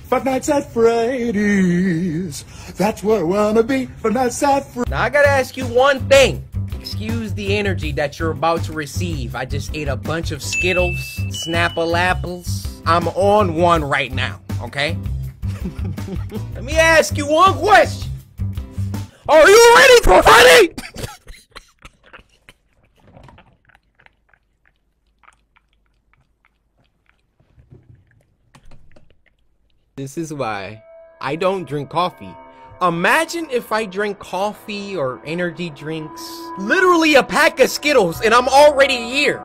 Five Nights at Freddy's. That's where I wanna be. Five Nights at Freddy's. Now I gotta ask you one thing. Excuse the energy that you're about to receive. I just ate a bunch of Skittles, Snapple apples. I'm on one right now, okay? Let me ask you one question. Are you ready for Freddy? This is why I don't drink coffee. Imagine if I drink coffee or energy drinks. Literally a pack of Skittles and I'm already here.